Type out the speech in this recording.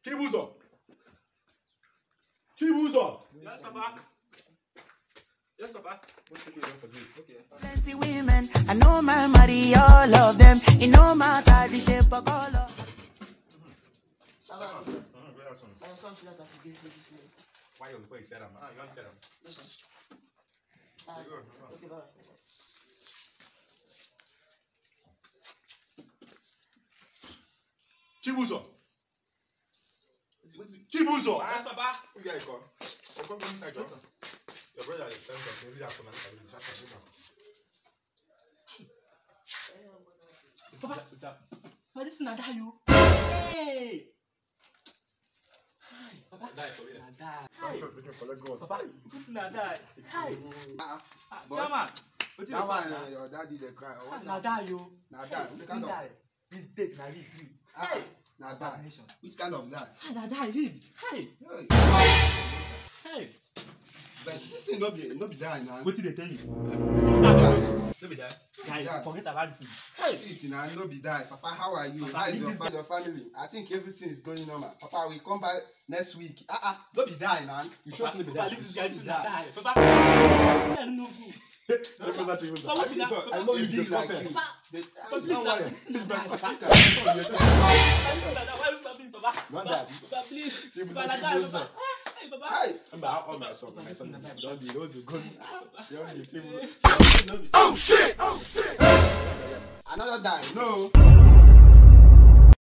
Chibuzo. Chibuzo. Yes, Papa. Yes, Papa. What's the for this? Okay. Plenty women, I know my marry all of them. It no matter the shape or color. Why you before you tell them? You want to tell them? Okay, bye. Chibuzo. Chibuzo. Yes, Papa. Who you call? Come inside, John. Your brother is saying that maybe I can Papa, this is not you. Hey! Papa, die for real. die. Papa, This is not die. Hi. Chairman. That one, your daddy they cry. Not die, you. Now that, which kind of? This date, now read 3. Hey, now that. Which kind of that? Not die, read. Hey. Hey. But this thing no be die now. What did they tell you? Don't be there. Guys, forget about this. Hey. It now no be die. Papa, how are you? Papa, How is your family? I think everything is going normal. Papa, we come back next week. No be die now. You sure no be die? Leave this guy to die. Papa. I don't know who. I know you did like this. Don't worry. Why you stopping, Papa? Papa, please. Papa, Papa. Hey, Papa. Hey, My son, don't be those who go. oh shit! Another die. No.